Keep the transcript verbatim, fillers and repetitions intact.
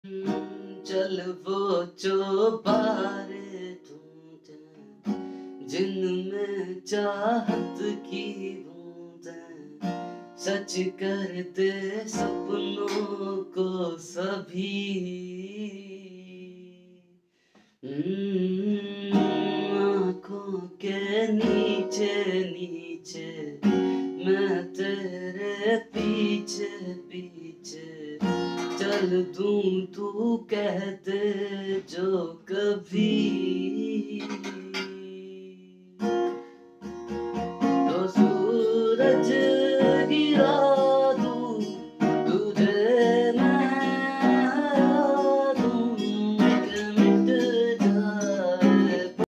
चल वो चौबारे ढूंढे जिनमें चाहत की बूंदें सच कर दे सपनों को सभी। हम्म, आँखों के नीचे नीचे मैं तेरे पीछे पीछे चल दूं तू कह दे